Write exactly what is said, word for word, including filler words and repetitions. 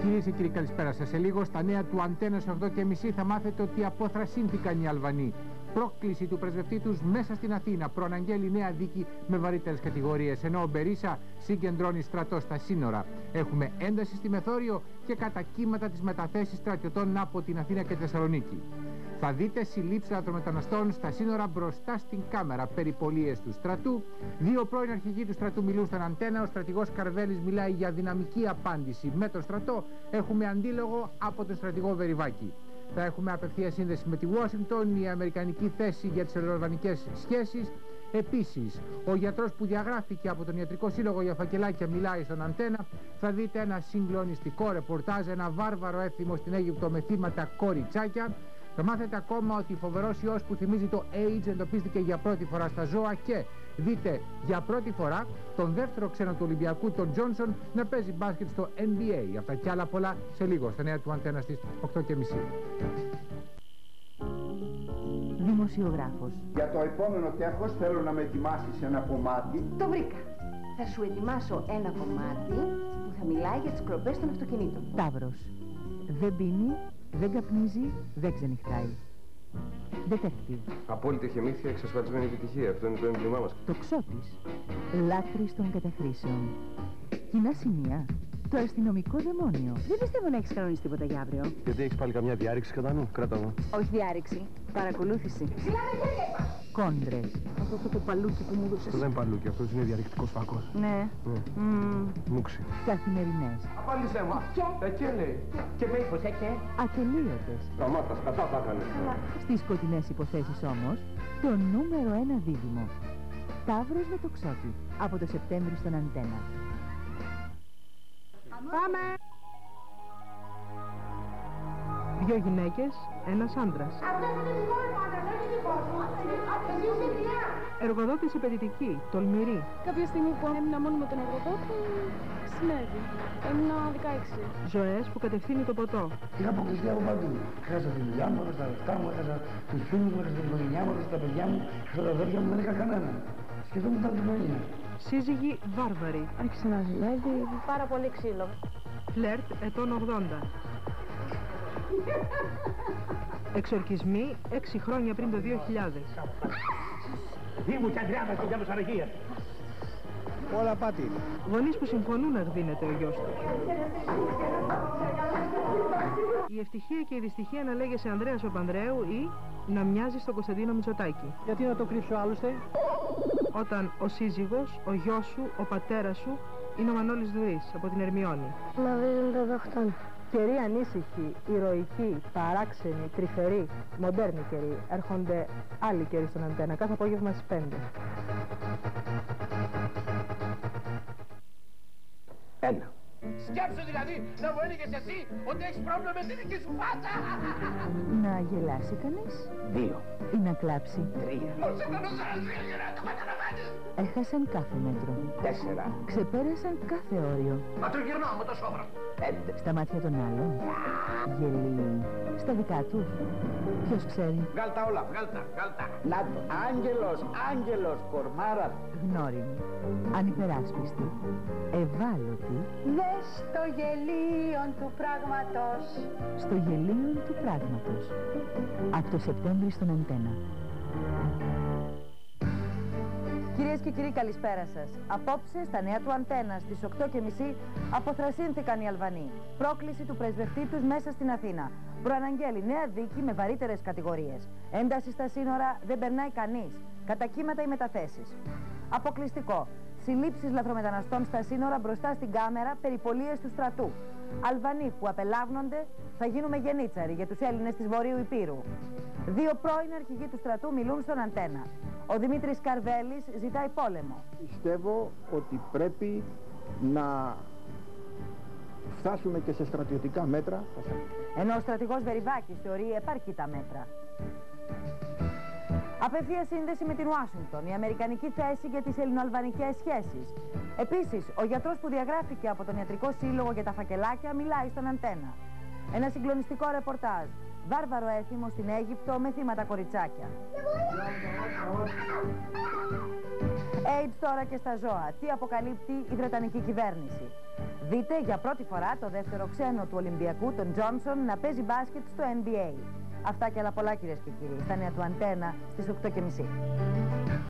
Κυρίες και κύριοι, καλησπέρα σας. Σε λίγο στα νέα του Αντένα στις οκτώ και μισή θα μάθετε ότι αποθρασύνθηκαν οι Αλβανοί. Πρόκληση του πρεσβευτή τους μέσα στην Αθήνα προαναγγέλει νέα δίκη με βαρύτερες κατηγορίες. Ενώ ο Μπερίσα συγκεντρώνει στρατό στα σύνορα. Έχουμε ένταση στη Μεθόριο και κατά κύματα τις μεταθέσεις στρατιωτών από την Αθήνα και τη Θεσσαλονίκη. Θα δείτε συλλήψεις λαθρομεταναστών στα σύνορα μπροστά στην κάμερα, περιπολίες του στρατού. Δύο πρώην αρχηγοί του στρατού μιλούν στον Αντένα. Ο στρατηγός Καρβέλης μιλάει για δυναμική απάντηση με τον στρατό. Έχουμε αντίλογο από τον στρατηγό Βεριβάκη. Θα έχουμε απευθεία σύνδεση με τη Ουάσιγκτον, η αμερικανική θέση για τις ελληνοαλβανικές σχέσεις. Επίσης, ο γιατρός που διαγράφηκε από τον Ιατρικό Σύλλογο για φακελάκια μιλάει στον Αντένα. Θα δείτε ένα συγκλονιστικό ρεπορτάζ, ένα βάρβαρο έθιμο στην Αίγυπτο με θύματα κοριτσάκια. Θα μάθετε ακόμα ότι φοβερός ιός που θυμίζει το AIDS εντοπίστηκε για πρώτη φορά στα ζώα και δείτε για πρώτη φορά τον δεύτερο ξένο του Ολυμπιακού, τον Τζόνσον, να παίζει μπάσκετ στο N B A. Αυτά και άλλα πολλά σε λίγο στα νέα του Αντένα στις οκτώ και μισή. Δημοσιογράφος. Για το επόμενο τεύχος θέλω να με ετοιμάσεις ένα κομμάτι. Το βρήκα. Θα σου ετοιμάσω ένα κομμάτι που θα μιλάει για τις κλοπές των αυτοκινήτων. Ταύρος. Δεν πίνει, δεν καπνίζει, δεν ξενυχτάει. Detective. Απόλυτη χεμήθεια, εξασφαλισμένη επιτυχία. Αυτό είναι το έμβλημά μας. Τοξότης. Λάτρης των καταχρήσεων. Κοινά σημεία. Το αστυνομικό δαιμόνιο. Δεν πιστεύω να έχεις κανονίσει τίποτα για αύριο. Γιατί έχεις πάλι καμιά διάρρηξη κατά νου, κράτα μου. Όχι διάρρηξη. Παρακολούθηση. Κόντρες. Αυτό το, το παλούκι που μου έδωσες. Αυτό δεν είναι παλούκι, αυτό είναι διαρρηκτικός φακός. Ναι. Ναι. Mm. Μουξι. Καθημερινές. Απάντησέ μα. Και. Εκεί λέει. Και με ύφος, εκεί. Ατελείωτες. Τα μάτα, κατά τα έκανε. Στις σκοτεινές υποθέσεις όμως, το νούμερο ένα δίδυμο. Ταύρος με τοξότη. Από το Σεπτέμβρη στον Αντένα. Πάμε! Δύο γυναίκες, ένας άντρας. Αυτός είναι δικός μου άντρας, όχι δικός μου. Εσύ είσαι πια. Εργοδότης επενδυτική, τολμηρή. Κάποια στιγμή που έμεινα μόνο με τον εργοδότη, συνέβη. Έμεινα δεκαέξι. Ζωές που κατευθύνει το ποτό. Είχα αποκλειστεί από παντού. Έχασα τη δουλειά μου, έχασα τα λεφτά μου, έχασα τους φίλους μου, έχασα την οικογένειά μου, έχασα τα παιδιά μου, έχασα τα αδέρφια μου, δεν είχα κανέναν. Σκεφτόμουν τα κοινωνία. Σύζυγοι βάρβαροι. Άρχισε να ζηλεύει. Πάρα πολύ ξύλο. Φλερτ ετών ογδόντα. Εξορκισμοί έξι χρόνια πριν το δύο χιλιάδες. Δήμου και Αντριάννα στην Καλοσαραγία. Όλα πάτη. Γονείς που συμφωνούν να γδίνεται ο γιος τους. Η ευτυχία και η δυστυχία να λέγεσαι Ανδρέας ο Πανδρέου ή να μοιάζει στον Κωνσταντίνο Μητσοτάκη. Γιατί να το κρύψω άλλωστε. Όταν ο σύζυγος, ο γιος σου, ο πατέρας σου είναι ο Μανώλης Δουρής από την Ερμιώνη. Να βρίζουν το δοχτών. Καιροί ανήσυχοι, ηρωικοί, παράξενοι, τρυφεροί, μοντέρνοι καιροί. Έρχονται άλλοι καιροί στον Αντένα, κάθε απόγευμα στις πέντε. Ένα. Σκέψου δηλαδή να μου έλεγες εσύ ότι έχεις πρόβλημα με την δική σου φάτσα. Να γελάσει κανείς. Δύο. Ή να κλάψει. Τρία. Ο συγχρονός άλλος για να το καταλαβαίνεις. Έχασαν κάθε μέτρο. Τέσσερα. Ξεπέρασαν κάθε όριο. Μα το γυρνάω με το σόβρο. Πέντε. Στα μάτια των άλλων. Γελί. Στα δικά του. Ποιος ξέρει. Βγάλ' τα όλα, βγάλ' τα, βγάλ' τα. Να το, άγγελος, άγγελος, κορμάρα. Γνώριμη. Ανυπεράσπιστη. Ευάλωτη. Δες στο γελίον του πράγματος. Στο γελίον του πράγματος. Από το Σεπτέμβρη στον Αντένα. Κυρίες και κύριοι, καλησπέρα σας. Απόψε στα νέα του Αντένα στις οκτώ και μισή αποθρασύνθηκαν οι Αλβανοί. Πρόκληση του πρεσβευτή τους μέσα στην Αθήνα. Προαναγγέλει νέα δίκη με βαρύτερες κατηγορίες. Ένταση στα σύνορα, δεν περνάει κανείς. Κατά κύματα οι μεταθέσεις. Αποκλειστικό. Συλλήψεις λαθρομεταναστών στα σύνορα μπροστά στην κάμερα, περιπολίες του στρατού. Αλβανοί που απελάβνονται θα γίνουμε γενίτσαροι για τους Έλληνες της Βορείου Υπήρου. Δύο πρώην αρχηγοί του στρατού μιλούν στον Αντένα. Ο Δημήτρης Καρβέλης ζητάει πόλεμο. Πιστεύω ότι πρέπει να φτάσουμε και σε στρατιωτικά μέτρα. Ενώ ο στρατηγός Βεριβάκης θεωρεί επαρκή τα μέτρα. Απευθεία σύνδεση με την Ουάσιγκτον, η αμερικανική θέση για τις ελληνοαλβανικές σχέσεις. Επίσης, ο γιατρός που διαγράφηκε από τον Ιατρικό Σύλλογο για τα φακελάκια μιλάει στον Αντένα. Ένα συγκλονιστικό ρεπορτάζ. Βάρβαρο έθιμο στην Αίγυπτο με θύματα κοριτσάκια. AIDS τώρα και στα ζώα. Τι αποκαλύπτει η Βρετανική κυβέρνηση. Δείτε για πρώτη φορά το δεύτερο ξένο του Ολυμπιακού, τον Τζόνσον, να παίζει μπάσκετ στο N B A. Αυτά και άλλα πολλά, κυρίες και κύριοι, στα νέα του Αντένα στις οκτώ και μισή.